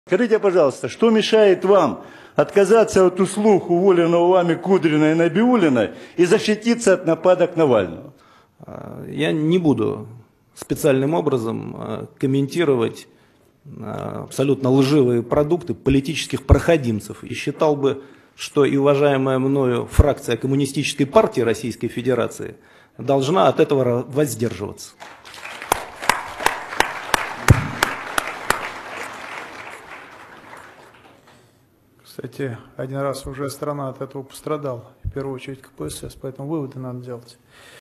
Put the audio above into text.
Скажите, пожалуйста, что мешает вам отказаться от услуг уволенного вами Кудрина и Набиуллиной и защититься от нападок Навального? Я не буду специальным образом комментировать абсолютно лживые продукты политических проходимцев. И считал бы, что и уважаемая мною фракция Коммунистической партии Российской Федерации должна от этого воздерживаться. Кстати, один раз уже страна от этого пострадала, в первую очередь КПСС, поэтому выводы надо делать.